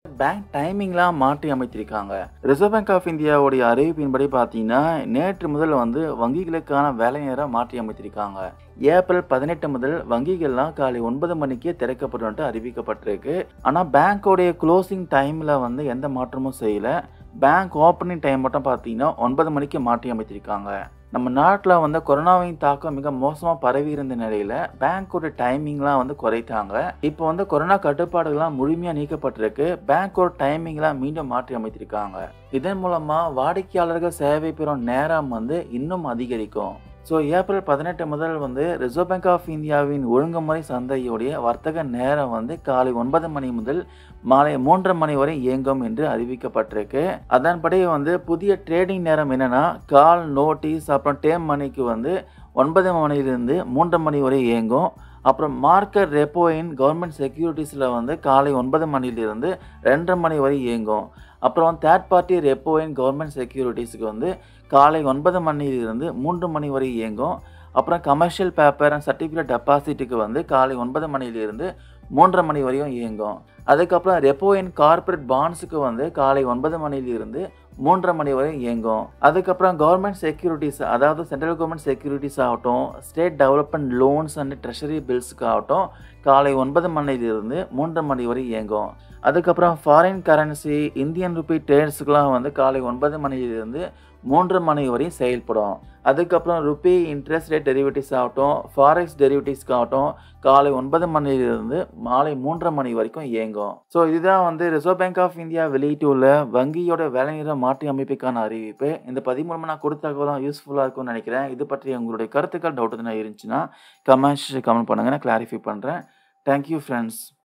Bank டைமிங்லாம் மாற்றி அமைத்திருக்காங்க. Reserve bank of இந்தியாவுடைய அறிவிப்பின்படி பார்த்தீங்கன்னா, நேற்று முதல் வங்கிகளுக்கான வேலை நேரம் மாற்றி அமைத்திருக்காங்க. ஏப்ரல் 18 முதல் வங்கிகள்லாம் காலை 9 மணிக்கே திறக்கப்படும் அறிவிக்கப்பட்டிருக்கு. ஆனால் பேங்கோடைய க்ளோசிங் டைமில் எந்த மாற்றமும் செய்யல. பேங்க் ஓப்பனிங் டைம் மட்டும் பார்த்தீங்கன்னா 9 மணிக்கு மாற்றி அமைத்திருக்காங்க. நம்ம நாட்டில் கொரோனாவின் தாக்கம் மிக மோசமாக பரவி இருந்த நிலையில் பேங்க்கோட டைமிங்லாம் குறைத்தாங்க. இப்போ கொரோனா கட்டுப்பாடுகள்லாம் முழுமையாக நீக்கப்பட்டிருக்கு. பேங்க்கோட டைமிங்லாம் மீண்டும் மாற்றி அமைத்திருக்காங்க. இதன் மூலமாக வாடிக்கையாளர்கள் சேவை பெறும் நேரம் இன்னும் அதிகரிக்கும். ஸோ ஏப்ரல் 18 முதல் ரிசர்வ் பேங்க் ஆஃப் இந்தியாவின் ஒழுங்குமுறை சந்தையுடைய வர்த்தக நேரம் காலை 9 மணி முதல் மாலை 3:30 மணி வரை இயங்கும் என்று அறிவிக்கப்பட்டிருக்கு. அதன்படி புதிய ட்ரேடிங் நேரம் என்னன்னா கால் நோட்டீஸ் அப்புறம் டேம் மணிக்கு 9 மணிலிருந்து 3:30 மணி வரை இயங்கும். அப்புறம் மார்க்கெட் ரெப்போயின் கவர்மெண்ட் செக்யூரிட்டிஸில் காலை 9 மணிலிருந்து 2:30 மணி வரை இயங்கும். அப்புறம் தேர்ட் பார்ட்டி ரெப்போயின் கவர்மெண்ட் செக்யூரிட்டிஸுக்கு காலை 9 மணிலிருந்து 3 மணி வரை இயங்கும். அப்புறம் கமர்ஷியல் பேப்பர் அண்ட் சர்டிஃபிகேட் டெபாசிட்டுக்கு காலை 9 மணிலிருந்து 3:30 மணி வரையும் இயங்கும். அதுக்கப்புறம் ரெப்போயின் கார்பரேட் பாண்ட்ஸுக்கு காலை 9 மணிலிருந்து 3:30 மணி வரை இயங்கும். அதுக்கப்புறம் கவர்மெண்ட் செக்யூரிட்டிஸ், அதாவது சென்ட்ரல் கவர்மெண்ட் செக்யூரிட்டிஸ் ஆகட்டும், state development loans and treasury பில்ஸுக்கு ஆகட்டும் காலை 9 மணிலிருந்து 3:30 மணி வரை இயங்கும். அதுக்கப்புறம் ஃபாரின் கரன்சி இந்தியன் ருபி ட்ரேட்ஸுக்கெலாம் காலை 9 மணிலிருந்து 3:30 மணி வரை செயல்படும். அதுக்கப்புறம் ருபி இன்ட்ரெஸ்ட் ரேட் டெரிவேட்டிவ்ஸ் ஆகட்டும், ஃபாரெக்ஸ் டெரிவேட்டிவ்ஸ்க்கு ஆகட்டும் காலை 9 மணிலிருந்து மாலை 3:30 மணி வரைக்கும் இயங்கும். ஸோ இதுதான் ரிசர்வ் பேங்க் ஆஃப் இந்தியா வெளியிட்டுள்ள வங்கியோட வேலை நேரம் மாற்றி அமைப்புக்கான அறிவிப்பு. இந்த பதிவு மூலமாக நான் கொடுத்த தகவலாம் யூஸ்ஃபுல்லாக இருக்கும்னு நினைக்கிறேன். இது பற்றி உங்களுடைய கருத்துக்கள் டவுட் எதுனா இருந்துச்சுன்னா கமெண்ட் பண்ணுங்கள், நான் கிளாரிஃபை பண்ணுறேன். Thank you friends.